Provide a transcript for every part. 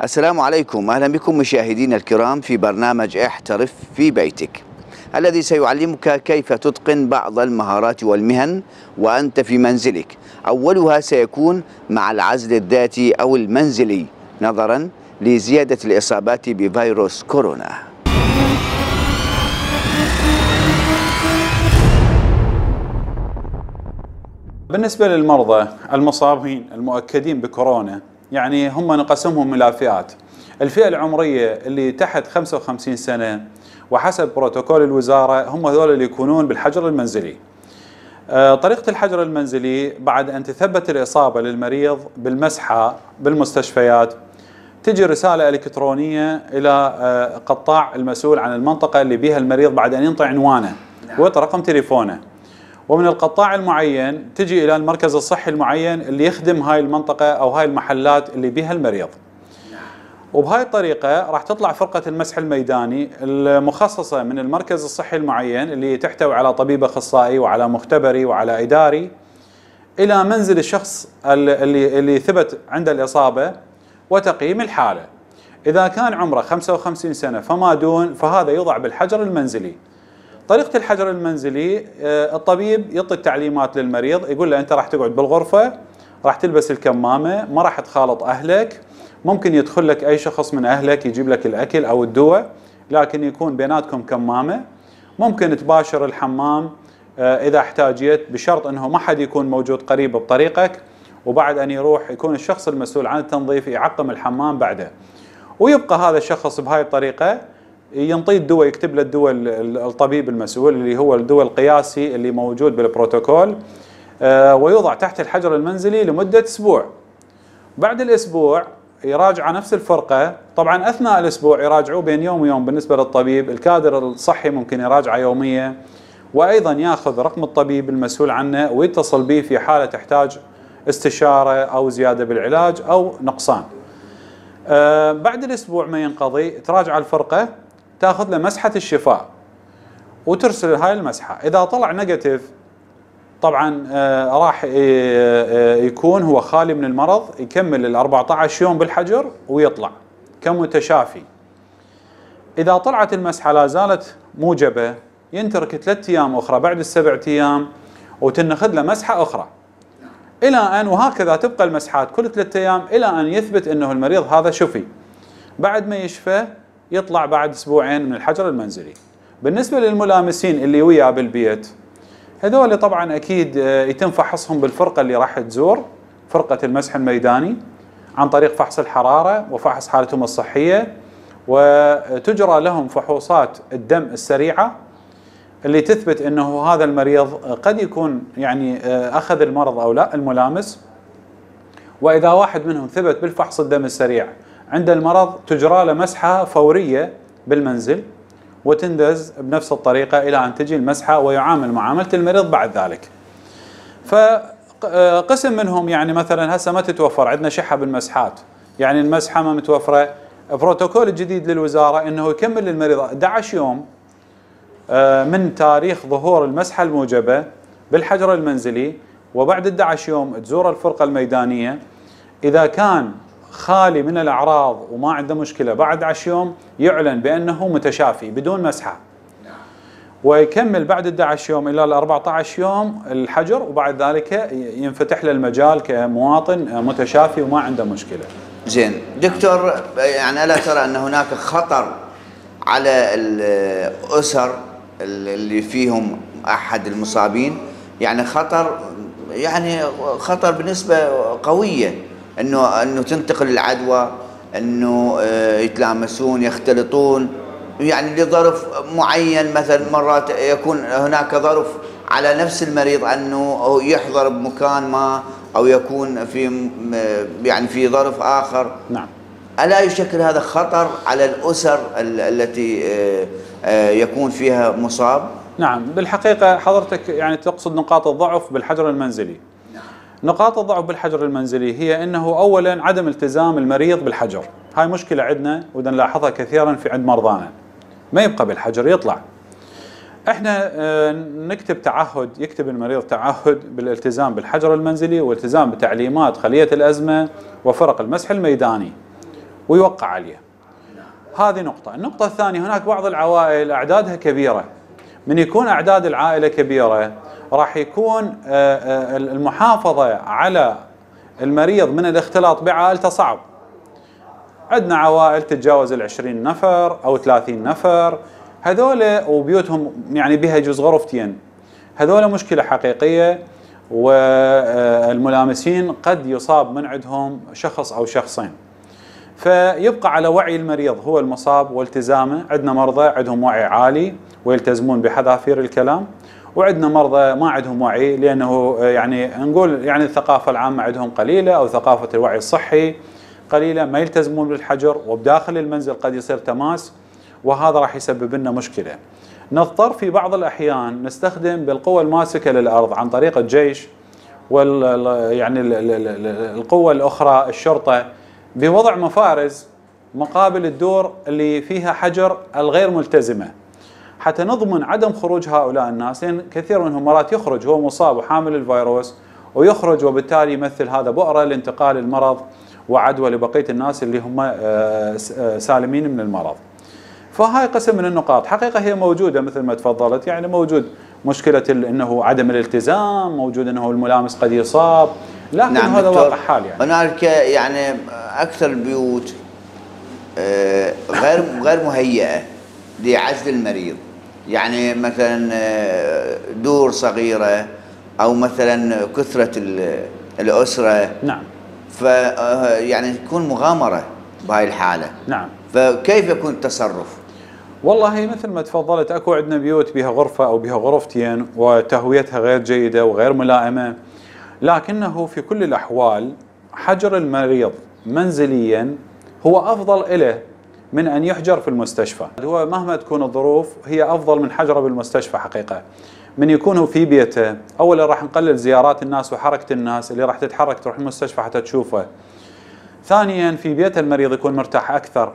السلام عليكم، أهلا بكم مشاهدينا الكرام في برنامج احترف في بيتك، الذي سيعلمك كيف تتقن بعض المهارات والمهن وأنت في منزلك. أولها سيكون مع العزل الذاتي أو المنزلي نظرا لزيادة الإصابات بفيروس كورونا. بالنسبة للمرضى المصابين المؤكدين بكورونا، يعني هم نقسمهم إلى فئات. الفئة العمرية اللي تحت 55 سنة وحسب بروتوكول الوزارة هم هذول اللي يكونون بالحجر المنزلي. طريقة الحجر المنزلي بعد أن تثبت الإصابة للمريض بالمسحة بالمستشفيات، تجي رسالة إلكترونية إلى قطاع المسؤول عن المنطقة اللي بيها المريض بعد أن ينطي عنوانه ورقم تليفونه، ومن القطاع المعين تجي إلى المركز الصحي المعين اللي يخدم هاي المنطقة أو هاي المحلات اللي بيها المريض. وبهاي الطريقة راح تطلع فرقة المسح الميداني المخصصة من المركز الصحي المعين اللي تحتوي على طبيب أخصائي وعلى مختبري وعلى إداري إلى منزل الشخص اللي ثبت عنده الإصابة وتقييم الحالة. إذا كان عمره 55 سنة فما دون فهذا يوضع بالحجر المنزلي. طريقة الحجر المنزلي الطبيب يعطي التعليمات للمريض، يقول له أنت راح تقعد بالغرفة، راح تلبس الكمامة، ما راح تخالط أهلك، ممكن يدخل لك أي شخص من أهلك يجيب لك الأكل أو الدواء لكن يكون بيناتكم كمامة، ممكن تباشر الحمام إذا احتاجيت بشرط أنه ما حد يكون موجود قريب بطريقك، وبعد أن يروح يكون الشخص المسؤول عن التنظيف يعقم الحمام بعده، ويبقى هذا الشخص بهاي الطريقة ينطي الدواء، يكتب له الدواء الطبيب المسؤول اللي هو الدواء القياسي اللي موجود بالبروتوكول، ويوضع تحت الحجر المنزلي لمدة أسبوع. بعد الأسبوع يراجع نفس الفرقة، طبعا أثناء الأسبوع يراجعوا بين يوم ويوم بالنسبة للطبيب، الكادر الصحي ممكن يراجعه يوميا، وأيضا يأخذ رقم الطبيب المسؤول عنه ويتصل به في حالة تحتاج استشارة أو زيادة بالعلاج أو نقصان. بعد الأسبوع ما ينقضي تراجع الفرقة، تأخذ له مسحة الشفاء وترسل هاي المسحة. إذا طلع نيجاتيف طبعا راح يكون هو خالي من المرض، يكمل ال 14 يوم بالحجر ويطلع كمتشافي. إذا طلعت المسحة لا زالت موجبة ينترك 3 أيام أخرى بعد ال7 أيام وتنخذ له مسحة أخرى إلى أن، وهكذا تبقى المسحات كل 3 أيام إلى أن يثبت أنه المريض هذا شفي. بعد ما يشفى يطلع بعد 2 أسبوع من الحجر المنزلي. بالنسبة للملامسين اللي وياه بالبيت، هذول طبعا أكيد يتم فحصهم بالفرقة اللي راح تزور فرقة المسح الميداني عن طريق فحص الحرارة وفحص حالتهم الصحية، وتجرى لهم فحوصات الدم السريعة اللي تثبت أنه هذا المريض قد يكون يعني أخذ المرض أو لا الملامس. وإذا واحد منهم ثبت بالفحص الدم السريع عند المرض تجرى له مسحة فورية بالمنزل وتندز بنفس الطريقة إلى أن تجي المسحة ويعامل معاملة المريض بعد ذلك. فقسم منهم يعني مثلا هسه ما تتوفر عندنا شحة بالمسحات، يعني المسحة ما متوفرة. بروتوكول الجديد للوزارة أنه يكمل للمريض 11 يوم من تاريخ ظهور المسحة الموجبة بالحجر المنزلي، وبعد 11 يوم تزور الفرقة الميدانية. إذا كان خالي من الأعراض وما عنده مشكلة بعد 10 يوم يعلن بأنه متشافي بدون مسحة، ويكمل بعد 11 يوم إلى 14 يوم الحجر، وبعد ذلك ينفتح له المجال كمواطن متشافي وما عنده مشكلة. زين دكتور، يعني ألا ترى أن هناك خطر على الأسر اللي فيهم أحد المصابين، يعني خطر بنسبة قوية انه تنتقل العدوى، انه يتلامسون يختلطون، يعني لظرف معين، مثلا مرات يكون هناك ظرف على نفس المريض انه يحضر بمكان ما او يكون في ظرف اخر. نعم. ألا يشكل هذا خطر على الأسر التي يكون فيها مصاب؟ نعم، بالحقيقة حضرتك يعني تقصد نقاط الضعف بالحجر المنزلي. نقاط الضعف بالحجر المنزلي هي أنه أولا عدم التزام المريض بالحجر، هاي مشكلة عندنا ودا نلاحظها كثيرا في عند مرضانا، ما يبقى بالحجر يطلع. احنا نكتب تعهد، يكتب المريض تعهد بالالتزام بالحجر المنزلي والالتزام بتعليمات خلية الأزمة وفرق المسح الميداني، ويوقع عليه. هذه نقطة. النقطة الثانية، هناك بعض العوائل أعدادها كبيرة. من يكون أعداد العائلة كبيرة راح يكون المحافظة على المريض من الاختلاط بعائلته صعب. عندنا عوائل تتجاوز 20 نفر أو 30 نفر، هذول وبيوتهم يعني بها يجوز غرفتين، هذول مشكلة حقيقية، والملامسين قد يصاب من عندهم شخص أو شخصين. فيبقى على وعي المريض هو المصاب والتزامه. عندنا مرضى عندهم وعي عالي ويلتزمون بحذافير الكلام، وعندنا مرضى ما عندهم وعي، لأنه يعني نقول يعني الثقافة العامة عندهم قليلة، أو ثقافة الوعي الصحي قليلة، ما يلتزمون بالحجر، وبداخل المنزل قد يصير تماس، وهذا راح يسبب لنا مشكلة. نضطر في بعض الأحيان نستخدم بالقوة الماسكة للأرض عن طريق الجيش يعني القوة الأخرى الشرطة، بوضع مفارز مقابل الدور اللي فيها حجر الغير ملتزمة، حتى نضمن عدم خروج هؤلاء الناس، لأن كثير منهم مرات يخرج هو مصاب وحامل الفيروس ويخرج، وبالتالي يمثل هذا بؤرة لانتقال المرض وعدوى لبقية الناس اللي هم سالمين من المرض. فهاي قسم من النقاط حقيقة هي موجودة مثل ما تفضلت، يعني موجود مشكلة انه عدم الالتزام، موجود انه الملامس قد يصاب، لكن نعم هذا واقع حال. يعني هناك يعني اكثر البيوت غير مهيئة لعزل المريض، يعني مثلا دور صغيرة، او مثلا كثرة الأسرة. نعم. يعني تكون مغامرة بهاي الحالة. نعم. فكيف يكون التصرف؟ والله مثل ما تفضلت، اكو عندنا بيوت بها غرفة او بها غرفتين وتهويتها غير جيدة وغير ملائمة، لكنه في كل الأحوال حجر المريض منزليا هو أفضل له من أن يحجر في المستشفى. هو مهما تكون الظروف هي أفضل من حجره بالمستشفى حقيقة. من يكون في بيته، أولا راح نقلل زيارات الناس وحركة الناس اللي راح تتحرك تروح المستشفى حتى تشوفه. ثانيا في بيت المريض يكون مرتاح أكثر،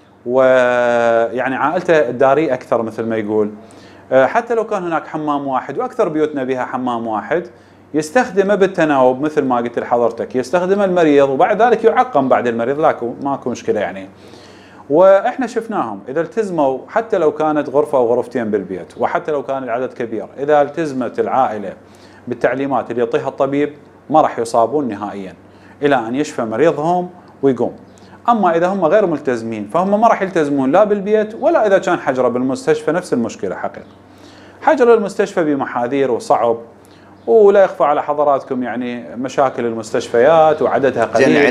ويعني عائلته الدارية أكثر مثل ما يقول. حتى لو كان هناك حمام واحد، وأكثر بيوتنا بها حمام واحد، يستخدمه بالتناوب مثل ما قلت لحضرتك، يستخدمه المريض وبعد ذلك يعقم بعد المريض، ماكو مشكلة يعني. واحنا شفناهم اذا التزموا، حتى لو كانت غرفة او غرفتين بالبيت، وحتى لو كان العدد كبير، اذا التزمت العائلة بالتعليمات اللي يعطيها الطبيب ما راح يصابون نهائيا الى ان يشفى مريضهم ويقوم. اما اذا هم غير ملتزمين فهم ما راح يلتزمون لا بالبيت ولا اذا كان حجره بالمستشفى، نفس المشكلة حقيقة. حجر المستشفى بمحاذير وصعب، ولا يخفى على حضراتكم يعني مشاكل المستشفيات وعددها قليل. زين،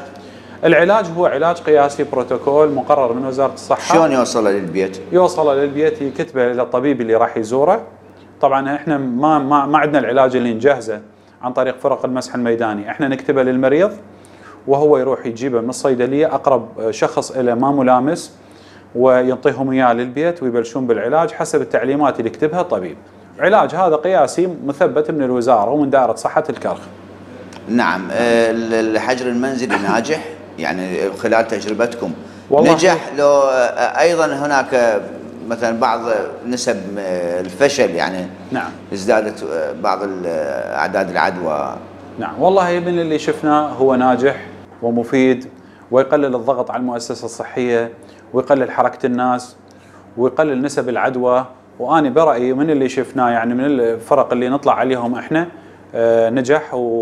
العلاج هو علاج قياسي بروتوكول مقرر من وزارة الصحة. شلون يوصله للبيت؟ يوصله للبيت، يكتبه الى الطبيب اللي راح يزوره. طبعا احنا ما عندنا العلاج اللي نجهزه عن طريق فرق المسح الميداني، احنا نكتبه للمريض وهو يروح يجيبه من الصيدلية، اقرب شخص له ما ملامس، وينطيهم اياه للبيت ويبلشون بالعلاج حسب التعليمات اللي يكتبها الطبيب. علاج هذا قياسي مثبت من الوزارة ومن دائرة صحة الكرخ. نعم. الحجر المنزلي ناجح يعني خلال تجربتكم؟ نجح لو ايضا هناك مثلا بعض نسب الفشل، يعني نعم ازدادت بعض اعداد العدوى؟ نعم والله من اللي شفناه هو ناجح ومفيد، ويقلل الضغط على المؤسسة الصحية، ويقلل حركة الناس، ويقلل نسب العدوى. وأنا برأيي من اللي شفناه يعني من الفرق اللي نطلع عليهم احنا نجح،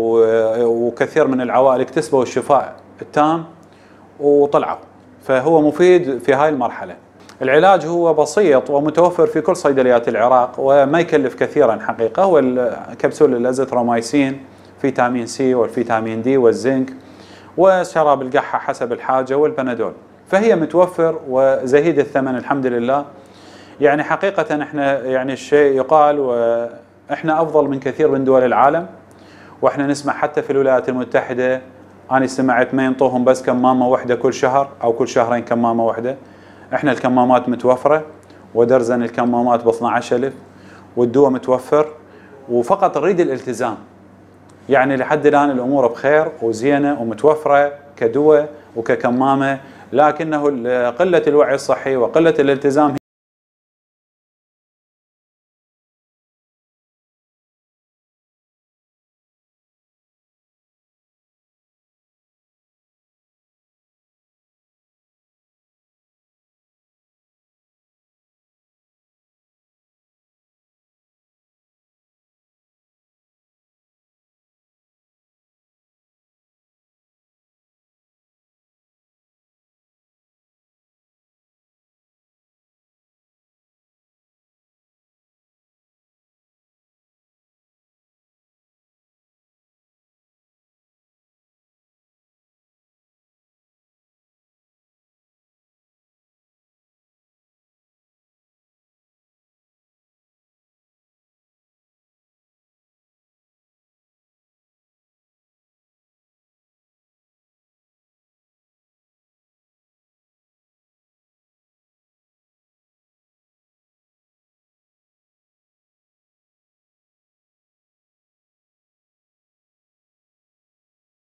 وكثير من العوائل اكتسبوا الشفاء التام وطلعوا، فهو مفيد في هاي المرحلة. العلاج هو بسيط ومتوفر في كل صيدليات العراق وما يكلف كثيرا حقيقة، هو الكبسولة الازيثرومايسين، فيتامين سي والفيتامين دي والزنك، وشراب القحة حسب الحاجة، والبنادول، فهي متوفر وزهيد الثمن الحمد لله. يعني حقيقة احنا يعني الشيء يقال واحنا افضل من كثير من دول العالم، واحنا نسمع حتى في الولايات المتحدة انا سمعت ما ينطوهم بس كمامة واحدة كل شهر او كل شهرين كمامة واحدة، احنا الكمامات متوفرة ودرزن الكمامات ب 12,000 والدواء متوفر، وفقط نريد الالتزام. يعني لحد الان الامور بخير وزينة ومتوفرة كدواء وككمامة، لكنه قلة الوعي الصحي وقلة الالتزام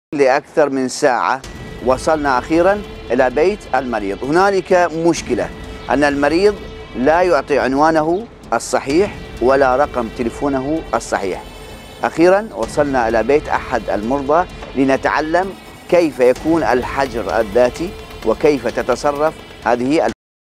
لأكثر من ساعة وصلنا أخيرا إلى بيت المريض. هنالك مشكلة أن المريض لا يعطي عنوانه الصحيح ولا رقم تليفونه الصحيح. أخيرا وصلنا إلى بيت أحد المرضى لنتعلم كيف يكون الحجر الذاتي وكيف تتصرف هذه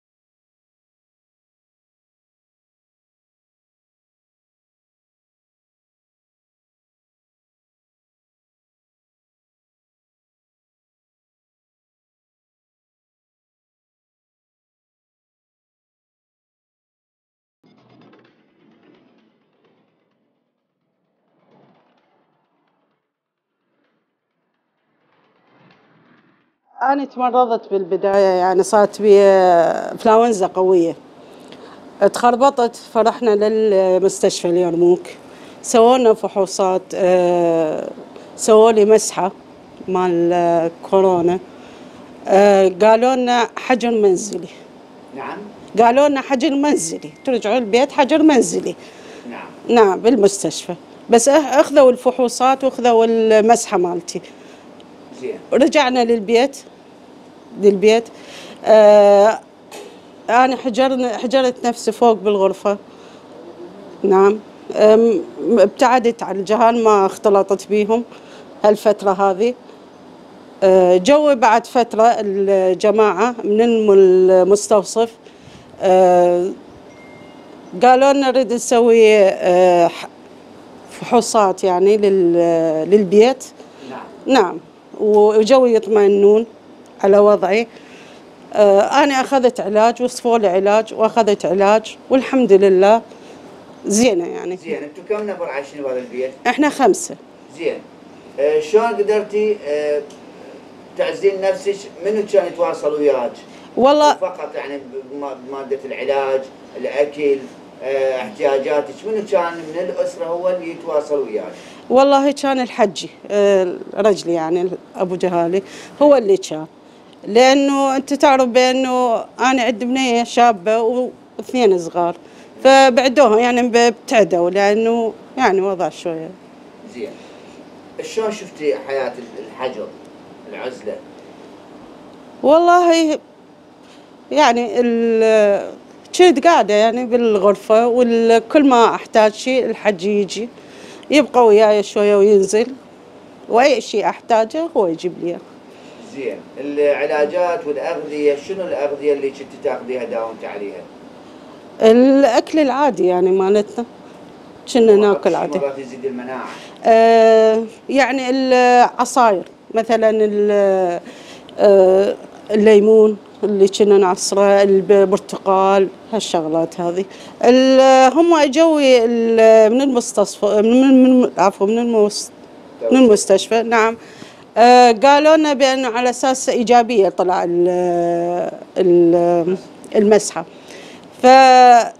أنا تمرضت بالبداية، يعني صارت بي إنفلونزا قوية، تخربطت فرحنا للمستشفى اليرموك، سوونا فحوصات، سووا لي مسحة مال كورونا، قالوا لنا حجر منزلي. نعم. قالوا لنا حجر منزلي، ترجعوا البيت حجر منزلي. نعم. نعم بالمستشفى، بس أخذوا الفحوصات وأخذوا المسحة مالتي. زين. رجعنا للبيت أنا حجرت نفسي فوق بالغرفة. نعم. ابتعدت عن الجيران، ما اختلطت بيهم هالفترة هذه. جوي بعد فترة الجماعة من المستوصف قالوا لنا نريد نسوي فحوصات يعني للبيت. نعم. وجو يطمئنون على وضعي. أنا أخذت علاج، وصفوا لي علاج وأخذت علاج والحمد لله زينة يعني. زين. أنتم كم نفر عايشين بهذا البيت؟ إحنا 5. زين. شلون قدرتي تعزين نفسك؟ منو كان يتواصل وياك؟ والله فقط يعني بمادة العلاج، الأكل، احتياجاتك، منو كان من الأسرة هو اللي يتواصل وياك؟ والله كان الحجي رجلي يعني أبو جهالي هو اللي كان، لأنه أنت تعرف بأنه أنا عندي بنية شابة و2 صغار، فبعدوها يعني ابتعدوا لأنه يعني وضع شوية. زين. شلون شفتي حياة الحجر العزلة؟ والله يعني كنت قاعدة يعني بالغرفة، وكل ما أحتاج شيء الحج يجي يبقى وياي شوية وينزل، وأي شيء أحتاجه هو يجيب لي. زين. العلاجات والأغذية، شنو الأغذية اللي كنت تاخذيها داومتي عليها؟ الأكل العادي يعني مالتنا كنا ناكل عادي. مرات يزيد المناعة. يعني العصاير مثلا الليمون اللي كنا نعصره، البرتقال، هالشغلات هذه. هم اجوا من المستصفى من المستشفى. نعم. قالوا لنا بأنه على أساس إيجابية طلع المسحة. أنا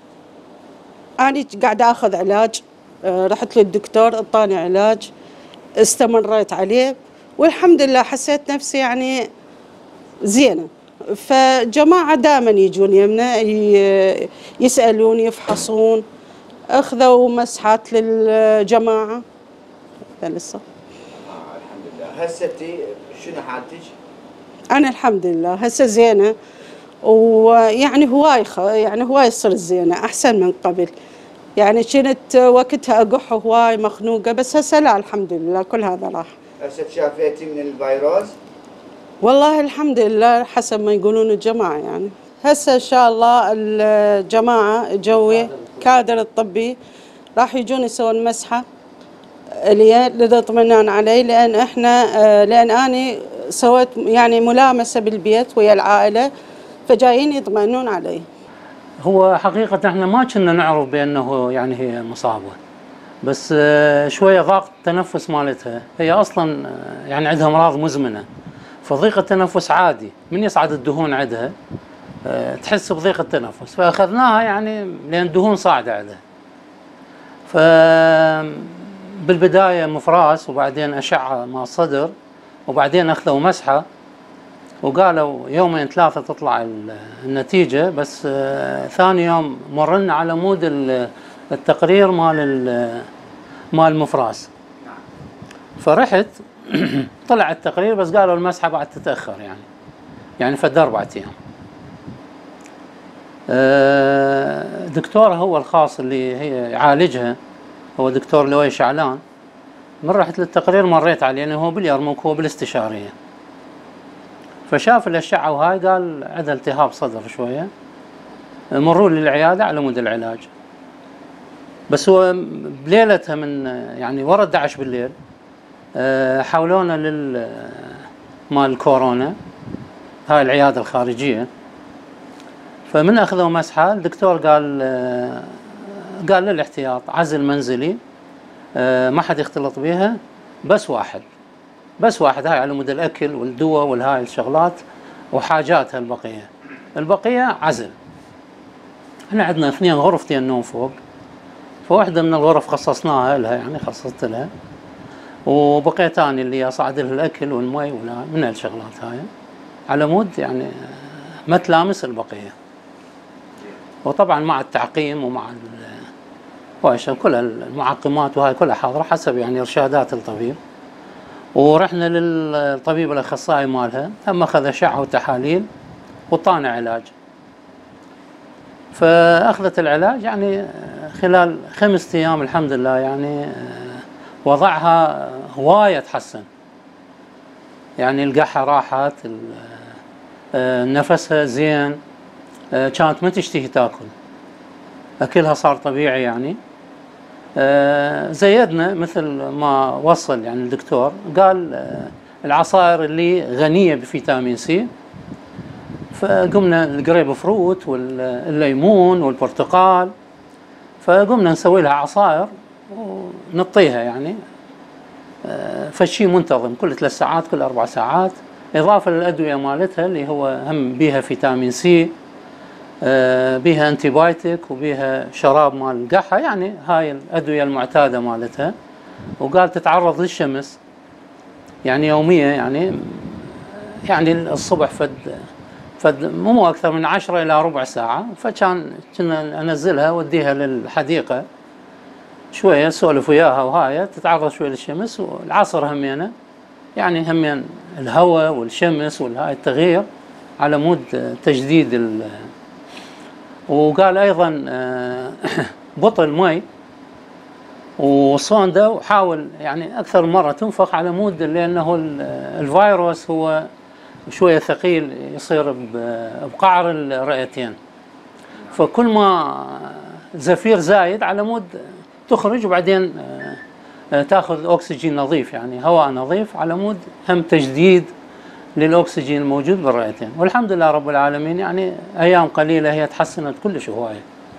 قاعدة أخذ علاج، رحت للدكتور أعطاني علاج، استمريت عليه والحمد لله حسيت نفسي يعني زينة. فجماعة دائما يجون يمنا يسألون يفحصون، أخذوا مسحات للجماعة لسه. الحمد لله. هسه شنو حالتك؟ أنا الحمد لله هسه زينة، ويعني هواي صرت زينة أحسن من قبل. يعني كنت وقتها أقح هواي مخنوقة، بس هسه لا الحمد لله كل هذا راح. هسه شافيتي من الفيروس؟ والله الحمد لله حسب ما يقولون الجماعة يعني. هسه إن شاء الله الجماعة جوي كادر الطبي راح يجون يسوون مسحة للاطمئنان علي، لأن أنا سويت يعني ملامسة بالبيت ويا العائلة، فجايين يطمئنون علي. هو حقيقة احنا ما كنا نعرف بأنه يعني هي مصابة، بس شوية ضاق التنفس مالتها، هي أصلا يعني عندها أمراض مزمنة، فضيق التنفس عادي من يصعد الدهون عندها تحس بضيق التنفس، فأخذناها يعني لأن الدهون صاعدة عندها. فبالبداية مفراس، وبعدين أشعة مع الصدر، وبعدين أخذوا مسحة، وقالوا 2-3 يوم تطلع النتيجة، بس ثاني يوم مرنا على مود التقرير مال المفراس. فرحت طلع التقرير بس قالوا المسحة بعد تتأخر يعني فد 4 أيام. دكتور هو الخاص اللي هي يعالجها هو دكتور لؤي شعلان. من رحت للتقرير مريت عليه لأنه هو باليرموك، هو بالاستشارية، فشاف الأشعة وهاي قال عندها التهاب صدر شوية، مروا لي العيادة على مود العلاج. بس هو بليلتها من يعني ورا 11 بالليل حولونا مال الكورونا، هاي العيادة الخارجية. فمن أخذوا مسحة الدكتور قال للاحتياط عزل منزلي، ما حد يختلط بيها، بس واحد هاي على مود الأكل والدواء والهاي الشغلات وحاجاتها البقية عزل. احنا عندنا 2 غرفتين نوم فوق، فواحدة من الغرف خصصناها لها، يعني خصصت لها، وبقيتان اللي أصعد لها الأكل والمي من هالشغلات هاي على مود يعني ما تلامس البقية. وطبعا مع التعقيم ومع كل المعقمات وهاي كلها حاضرة حسب يعني إرشادات الطبيب. ورحنا للطبيب الأخصائي مالها، هم أخذ أشعة وتحاليل وطانا علاج. فأخذت العلاج يعني خلال 5 أيام الحمد لله، يعني وضعها هواية تحسن، يعني القحة راحت، نفسها زين، كانت ما تشتهي تاكل، أكلها صار طبيعي يعني. زيدنا مثل ما وصل يعني الدكتور، قال العصائر اللي غنية بفيتامين سي، فقمنا الجريب فروت والليمون والبرتقال، فقمنا نسوي لها عصائر ونعطيها يعني فشي منتظم كل 3 ساعات كل 4 ساعات، إضافة للأدوية مالتها اللي هو هم بيها فيتامين سي، بيها انتيبايتك، وبيها شراب مال القحة، يعني هاي الأدوية المعتادة مالتها. وقال تتعرض للشمس يعني يوميا، يعني الصبح فد مو أكثر من 10 إلى ربع ساعة، كنا أنزلها وديها للحديقة شوية سولف وياها وهاي تتعرض شوية للشمس، والعصر همينة يعني همين الهواء والشمس والهاي التغيير على مود تجديد وقال أيضا بطل مي وصوندا، وحاول يعني أكثر مرة تنفخ على مود، لأنه الفيروس هو شوية ثقيل يصير بقعر الرئتين، فكل ما زفير زايد على مود تخرج، وبعدين تاخذ أكسجين نظيف يعني هواء نظيف على مود هم تجديد للأكسجين الموجود بالرئتين. والحمد لله رب العالمين، يعني أيام قليلة هي تحسنت كلش هواية.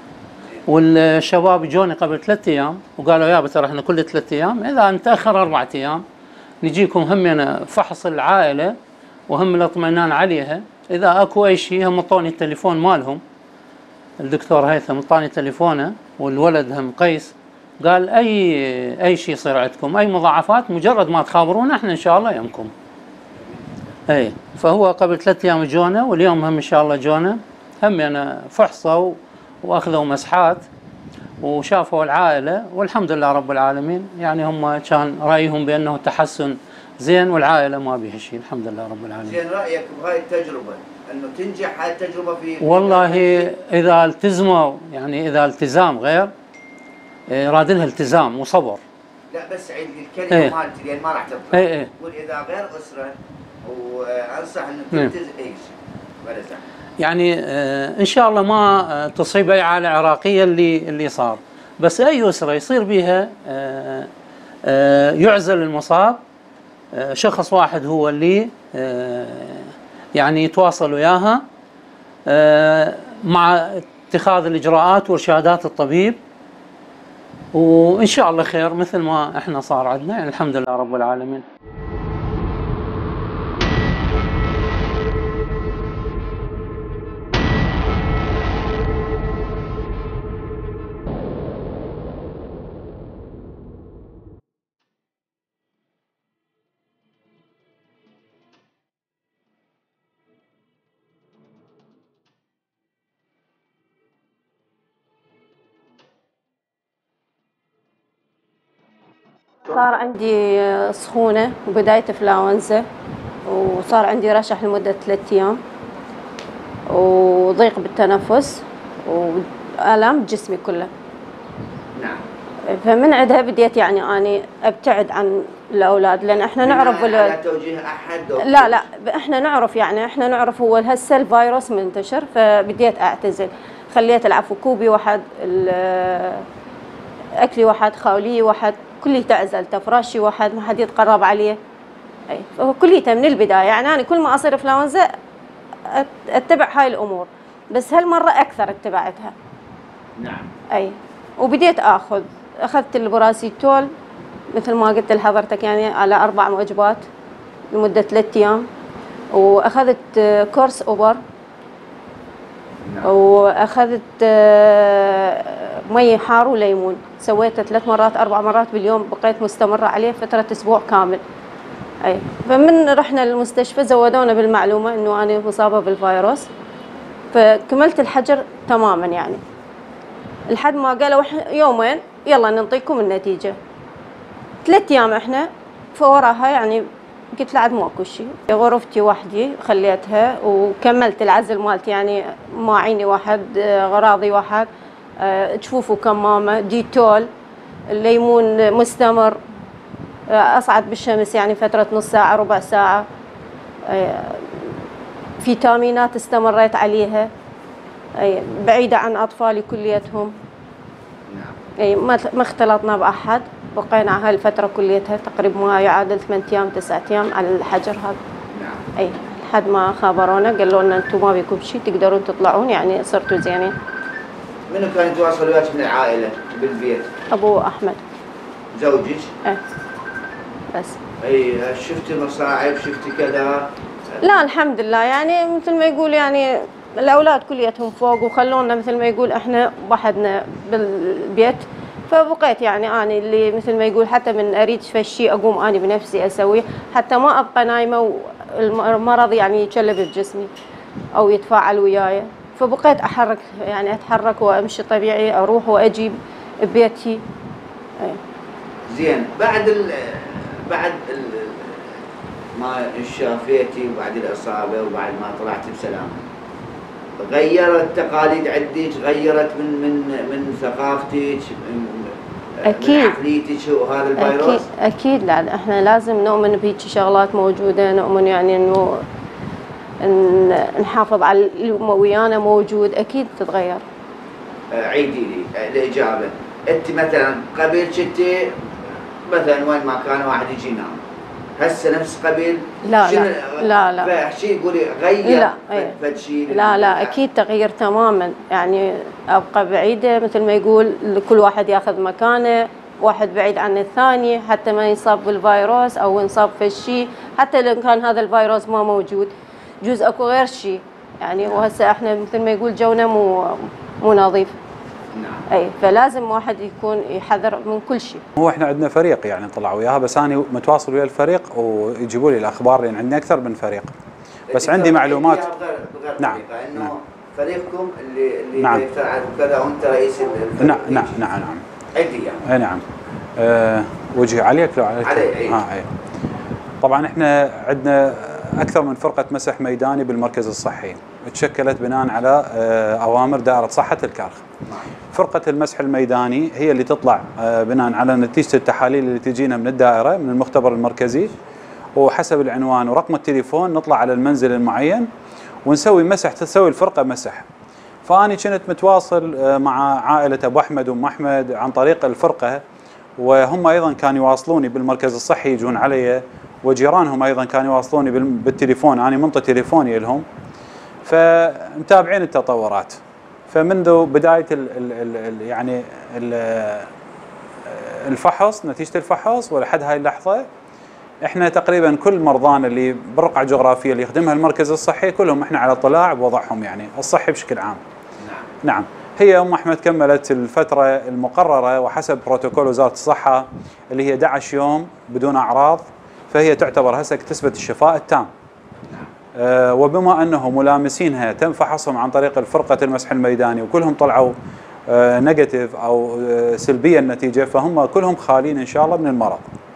والشباب جوني قبل 3 أيام وقالوا يا ترى احنا كل 3 أيام، إذا نتأخر 4 أيام نجيكم همنا فحص العائلة وهم الاطمئنان عليها، إذا أكو أي شيء هم اعطوني التليفون مالهم، الدكتور هيثم اعطاني تليفونه، والولد هم قيس، قال أي شيء يصير عندكم، أي مضاعفات، مجرد ما تخابرونا احنا إن شاء الله يمكم. اي فهو قبل 3 أيام جونا، واليوم هم إن شاء الله جونا، هم يعني فحصوا وأخذوا مسحات وشافوا العائلة، والحمد لله رب العالمين، يعني هم كان رأيهم بأنه تحسن زين، والعائلة ما بيها شيء الحمد لله رب العالمين. زين، رأيك بهاي التجربة أنه تنجح هاي التجربة والله إذا التزموا، يعني إذا التزام غير راد لها التزام وصبر. لا بس عيد الكلمة مالتي لأن ما راح تطلع. قول إذا غير أسرة، وأنصح أنه تلتزم أي شيء ولا زعل. يعني إن شاء الله ما تصيب أي عائلة عراقية اللي صار، بس أي أسرة يصير بها يعزل المصاب، شخص واحد هو اللي يعني يتواصل وياها مع اتخاذ الإجراءات وإرشادات الطبيب، وإن شاء الله خير مثل ما إحنا صار عندنا، يعني الحمد لله رب العالمين. صار عندي سخونة وبداية إنفلونزا، وصار عندي رشح لمدة 3 أيام، وضيق بالتنفس، وآلام جسمي كله. نعم. فمن عندها بديت يعني أنا أبتعد عن الأولاد، لأن إحنا نعرف على توجيه أحد لا إحنا نعرف، يعني إحنا نعرف هو هسه الفيروس منتشر، فبديت أعتزل. خليت العفو كوبي واحد، أكلي واحد، خاولي واحد، كلي تعزلت، فراشي واحد، ما حد يتقرب عليه. أي فهو كليته من البداية، يعني أنا كل ما أصير إنفلونزا أتبع هاي الأمور، بس هالمرة أكثر اتبعتها. نعم. أي وبديت أخذت البراسيتول مثل ما قلت لحضرتك، يعني على 4 وجبات لمدة 3 أيام، وأخذت كورس أوبر، وأخذت مي حار وليمون، سويته 3 مرات 4 مرات باليوم، بقيت مستمرة عليه فترة أسبوع كامل. أي فمن رحنا للمستشفى زودونا بالمعلومة إنه أنا مصابة بالفيروس، فكملت الحجر تماما يعني، لحد ما قالوا يومين يلا نعطيكم النتيجة. 3 أيام إحنا، فوراها يعني قلت لعد ماكو شيء، غرفتي وحدي خليتها وكملت العزل مالتي، يعني ماعيني واحد، غراضي واحد، جفوف وكمامة، ديتول، الليمون مستمر، أصعد بالشمس يعني فترة نص ساعة ربع ساعة، فيتامينات استمريت عليها، بعيدة عن أطفالي كليتهم. أي ما اختلطنا بأحد، بقينا على هالفترة كليتها تقريبا ما يعادل 8 أيام 9 أيام على الحجر هذا. أي لحد ما خبرونا قالوا لنا أنتم ما بيكم شيء تقدرون تطلعون، يعني صرتوا زينين. منو كان يتواصل وياك من العائلة بالبيت؟ أبو أحمد. زوجك؟ إيه بس. أي شفتي مصاعب، شفتي كذا؟ لا الحمد لله، يعني مثل ما يقول يعني الأولاد كليتهم فوق، وخلونا مثل ما يقول إحنا وحدنا بالبيت، فبقيت يعني أنا اللي مثل ما يقول حتى من أريد شيء أقوم أنا بنفسي أسويه، حتى ما أبقى نايمة والمرض يعني يتشلب بجسمي أو يتفاعل وياي، فبقيت أحرك يعني أتحرك وأمشي طبيعي، أروح وأجي ببيتي. زين. بعد ما شافيتي وبعد الإصابة وبعد ما طلعت بسلامة، غيرت تقاليد عندك، غيرت من ثقافتك، أكيد من عقليتك وهذا الفيروس؟ أكيد لا، احنا لازم نؤمن بهيك شغلات موجودة، نؤمن يعني انه نحافظ على اللي ويانا موجود، أكيد تتغير. عيدي لي الإجابة. أنت مثلا قبل كنتي مثلا وين ما كان واحد يجي ينام، هسه نفس قبل؟ لا فاحكي قولي غير فد شيء؟ لا أكيد تغيير تماما، يعني أبقى بعيدة مثل ما يقول، كل واحد ياخذ مكانه، واحد بعيد عن الثاني حتى ما يصاب بالفيروس أو ينصاب في الشيء، حتى لو كان هذا الفيروس ما موجود جزء أكو غير شيء يعني. وهسه احنا مثل ما يقول جونا مو نظيف. نعم. اي فلازم واحد يكون يحذر من كل شيء. هو احنا عندنا فريق يعني نطلع وياها، بس انا متواصل ويا الفريق ويجيبوا لي الاخبار، لان عندنا اكثر من فريق، بس عندي معلومات. بغير نعم. انه فريقكم اللي نعم. يفتعل كذا وانت رئيس الفريق. نعم. عندي يعني. نعم. وجهي عليك لو عليك؟ علي. طبعا احنا عندنا اكثر من فرقه مسح ميداني بالمركز الصحي، تشكلت بناء على اوامر دائره صحه الكرخ. فرقه المسح الميداني هي اللي تطلع بناء على نتيجه التحاليل اللي تجينا من الدائره من المختبر المركزي، وحسب العنوان ورقم التليفون نطلع على المنزل المعين ونسوي مسح، تسوي الفرقه مسح. فاني كنت متواصل مع عائله ابو احمد وام احمد عن طريق الفرقه، وهم ايضا كانوا يواصلوني بالمركز الصحي يجون علي، وجيرانهم ايضا كانوا يواصلوني بالتليفون، انا منطي تليفوني لهم، فمتابعين التطورات. فمنذ بدايه يعني الفحص، نتيجه الفحص ولحد هاي اللحظه احنا تقريبا كل مرضانا اللي بالرقعه الجغرافيه اللي يخدمها المركز الصحي كلهم احنا على اطلاع بوضعهم يعني الصحي بشكل عام. نعم. هي ام احمد كملت الفتره المقرره وحسب بروتوكول وزاره الصحه اللي هي 11 يوم بدون اعراض، فهي تعتبر هسه اكتسبت الشفاء التام. وبما انه ملامسينها تم فحصهم عن طريق الفرقه المسح الميداني وكلهم طلعوا نيجاتيف او سلبيه النتيجه، فهم كلهم خالين ان شاء الله من المرض.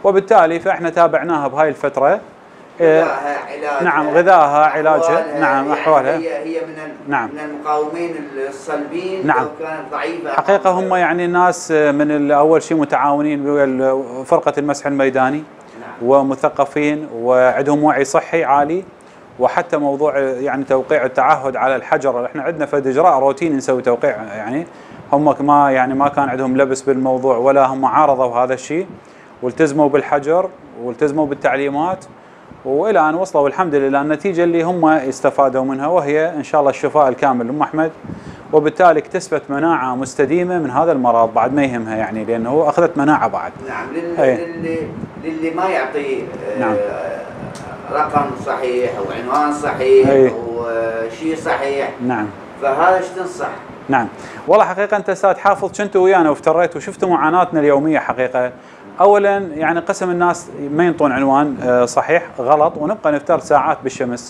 وبالتالي فاحنا تابعناها بهاي الفتره. غذاها علاجها، نعم، غذاها علاجها، نعم، احوالها. هي نعم من المقاومين الصلبين. نعم. لو كانت ضعيفه حقيقه هم يعني الناس من اول شيء متعاونين ويا فرقه المسح الميداني. نعم. ومثقفين وعندهم وعي صحي عالي، وحتى موضوع يعني توقيع التعهد على الحجر، احنا عندنا فد اجراء روتيني نسوي توقيع، يعني هم ما كان عندهم لبس بالموضوع ولا هم عارضوا هذا الشيء، والتزموا بالحجر والتزموا بالتعليمات، والى ان وصلوا الحمد لله النتيجه اللي هم استفادوا منها، وهي ان شاء الله الشفاء الكامل لام احمد، وبالتالي اكتسبت مناعه مستديمه من هذا المرض بعد ما يهمها، يعني لانه اخذت مناعه بعد. نعم. للي ما يعطي نعم. رقم صحيح او عنوان صحيح او شيء صحيح. نعم. فهذا ايش تنصح؟ نعم. والله حقيقه انت استاذ حافظ كنتوا ويانا وافتريت وشفتوا معاناتنا اليوميه حقيقه. اولا يعني قسم الناس ما ينطون عنوان صحيح غلط، ونبقى نفتر ساعات بالشمس.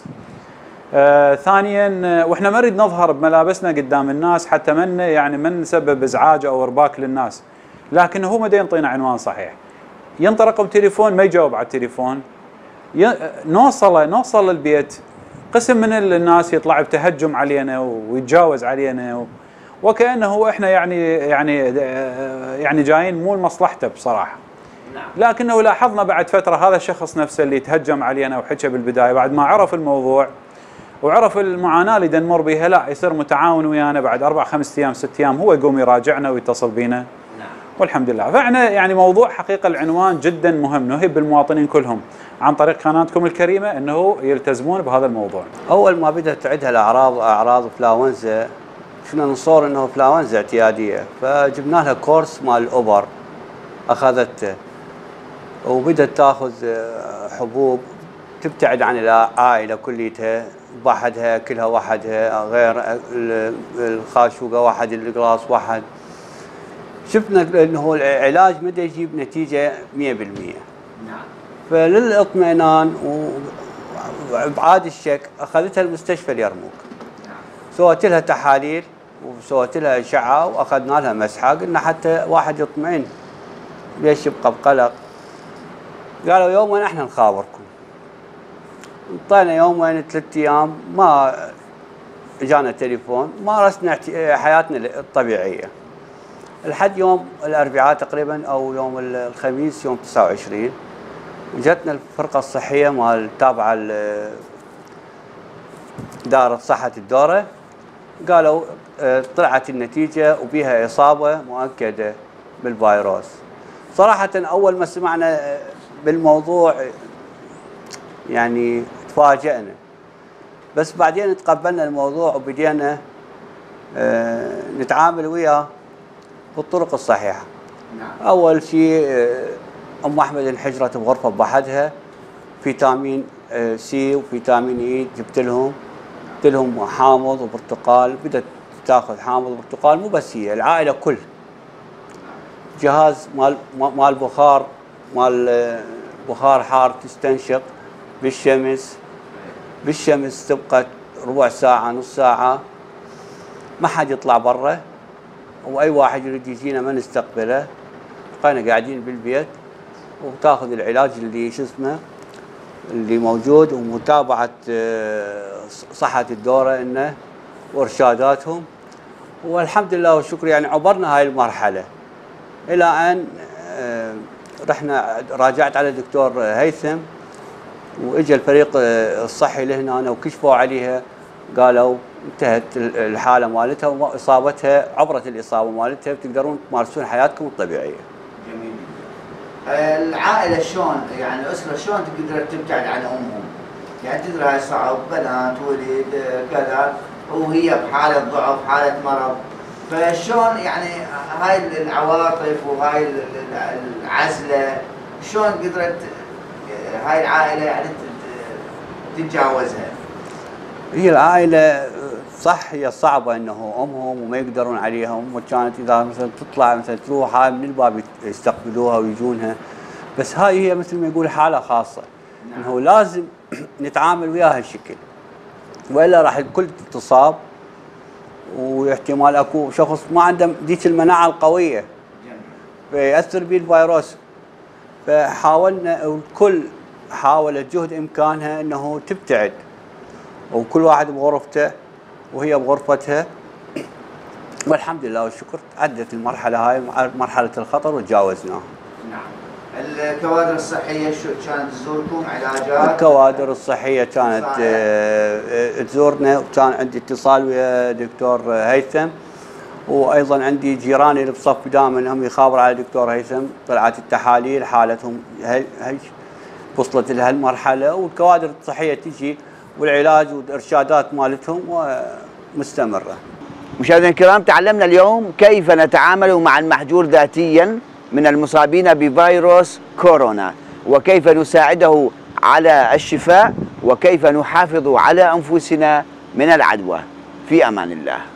ثانيا واحنا ما نريد نظهر بملابسنا قدام الناس حتى من نسبب ازعاج او ارباك للناس، لكن هو ما ينطينا عنوان صحيح، ينطي رقم تليفون ما يجاوب على التليفون، نوصل للبيت قسم من الناس يطلع بتهجم علينا ويتجاوز علينا، وكانه احنا يعني جايين مو لمصلحته بصراحه. لكنه لاحظنا بعد فتره هذا الشخص نفسه اللي تهجم علينا وحكى بالبدايه، بعد ما عرف الموضوع وعرف المعاناه اللي نمر بها، لا يصير متعاون ويانا، بعد 4 5 ايام 6 ايام هو يقوم يراجعنا ويتصل بينا. والحمد لله. فاحنا يعني موضوع حقيقه العنوان جدا مهم، نهب بالمواطنين كلهم عن طريق قناتكم الكريمه انه يلتزمون بهذا الموضوع. اول ما بدات عندها اعراض فلاونزا، كنا نصور انه فلاونزا اعتياديه، فجبنا لها كورس مال الاوبر اخذته، وبدت تاخذ حبوب تبتعد عن العائله كليتها، وحدها كلها وحدها، غير الخاشوقه واحد، القلاص واحد. شفنا انه العلاج ما يجيب نتيجه 100%. نعم. فللاطمئنان وابعاد الشك اخذتها المستشفى اليرموك. نعم. سويت لها تحاليل وسويت لها اشعه واخذنا لها مسحه، قلنا حتى واحد يطمئن، ليش يبقى بقلق؟ قالوا يومين احنا نخابركم. انطينا يومين 3 ايام ما اجانا تليفون، مارسنا حياتنا الطبيعيه. لحد يوم الاربعاء تقريبا او يوم الخميس يوم 29 جتنا الفرقه الصحيه مال تابعه دائره صحه الدوره، قالوا طلعت النتيجه وبيها اصابه مؤكده بالفيروس. صراحه اول ما سمعنا بالموضوع يعني تفاجئنا، بس بعدين تقبلنا الموضوع وبدينا نتعامل وياه بالطرق الصحيحه. نعم. اول شيء ام احمد انحجرت بغرفه بوحدها، فيتامين سي وفيتامين اي جبت لهم حامض وبرتقال، بدت تاخذ حامض وبرتقال، مو بس هي العائله كل. جهاز مال بخار حار تستنشق بالشمس تبقى ربع ساعه نص ساعه، ما حد يطلع برا، واي واحد يريد يجينا ما نستقبله، بقينا قاعدين بالبيت وتاخذ العلاج اللي اللي موجود، ومتابعه صحه الدوره انه وارشاداتهم، والحمد لله والشكر يعني عبرنا هاي المرحله الى ان رحنا راجعت على الدكتور هيثم، واجى الفريق الصحي لهنا وكشفوا عليها، قالوا انتهت الحاله مالتها واصابتها، عبرت الاصابه مالتها، بتقدرون تمارسون حياتكم الطبيعيه. جميل. العائله شلون يعني الاسره شلون تقدر تبتعد عن امهم؟ يعني تدري هاي صعب، بنات ولد كذا، وهي بحاله ضعف حاله مرض، فشلون يعني هاي العواطف وهاي العزله شلون قدرت هاي العائله يعني تتجاوزها؟ هي العائله صح هي صعبه انه امهم وما يقدرون عليها، كانت اذا مثلا تطلع مثلا تروح هاي من الباب يستقبلوها ويجونها، بس هاي هي مثل ما يقول حاله خاصه. نعم. انه لازم نتعامل وياها هالشكل، والا راح الكل تصاب، واحتمال اكو شخص ما عنده ذيك المناعه القويه فيأثر به الفيروس. فحاولنا والكل حاولت جهد إمكانها أنه تبتعد، وكل واحد بغرفته وهي بغرفتها، والحمد لله والشكر عدت المرحلة هاي مرحلة الخطر وتجاوزناها. نعم. الكوادر الصحية شو كانت تزوركم علاجات؟ الكوادر الصحية كانت تزورنا، وكان عندي اتصال ويا دكتور هيثم، وايضا عندي جيراني اللي بصف دائما هم يخابروا على دكتور هيثم، طلعت التحاليل حالتهم وصلت لها المرحلة، والكوادر الصحية تجي والعلاج والارشادات مالتهم مستمرة. مشاهدينا الكرام، تعلمنا اليوم كيف نتعامل مع المحجور ذاتيا من المصابين بفيروس كورونا، وكيف نساعده على الشفاء، وكيف نحافظ على أنفسنا من العدوى. في أمان الله.